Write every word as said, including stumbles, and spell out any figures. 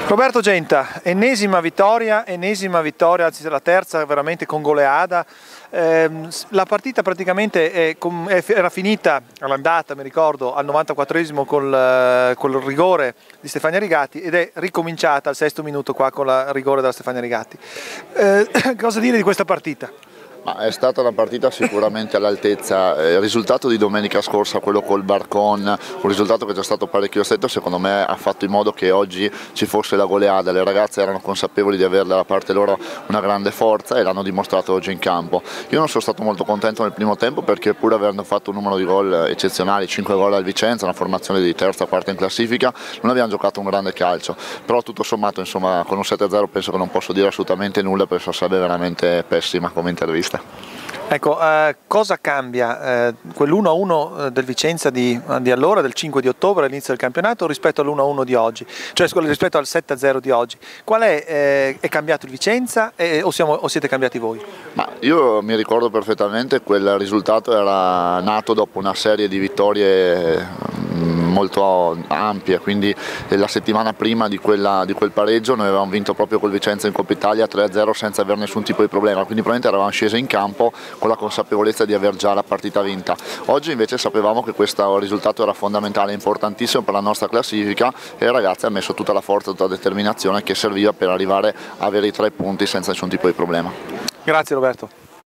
Roberto Genta, ennesima vittoria, ennesima vittoria, anzi la terza veramente con goleada. Eh, la partita praticamente è, è, era finita all'andata, mi ricordo, al novantaquattresimo col, col rigore di Stefania Rigatti ed è ricominciata al sesto minuto qua con il rigore della Stefania Rigatti. Eh, cosa dire di questa partita? Ma è stata una partita sicuramente all'altezza. Il risultato di domenica scorsa, quello col Barcon, un risultato che è già stato parecchio stretto, secondo me ha fatto in modo che oggi ci fosse la goleada. Le ragazze erano consapevoli di avere dalla parte loro una grande forza e l'hanno dimostrato oggi in campo. Io non sono stato molto contento nel primo tempo perché, pur avendo fatto un numero di gol eccezionali, cinque gol al Vicenza, una formazione di terza quarta in classifica, non abbiamo giocato un grande calcio. Però tutto sommato, insomma, con un sette a zero penso che non posso dire assolutamente nulla, perché sarebbe veramente pessima come intervista. Ecco, eh, cosa cambia eh, quell'uno a uno del Vicenza di, di allora, del cinque di ottobre, all'inizio del campionato, rispetto all'uno a uno di oggi, cioè rispetto al sette a zero di oggi? Qual è, eh, è cambiato il Vicenza eh, o, siamo, o siete cambiati voi? Ma io mi ricordo perfettamente, quel risultato era nato dopo una serie di vittorie molto ampie, quindi la settimana prima di, quella, di quel pareggio noi avevamo vinto proprio col Vicenza in Coppa Italia tre a zero senza avere nessun tipo di problema, quindi probabilmente eravamo scesi in campo con la consapevolezza di aver già la partita vinta. Oggi invece sapevamo che questo risultato era fondamentale, importantissimo per la nostra classifica e le ragazze hanno messo tutta la forza, tutta la determinazione che serviva per arrivare a avere i tre punti senza nessun tipo di problema. Grazie Roberto.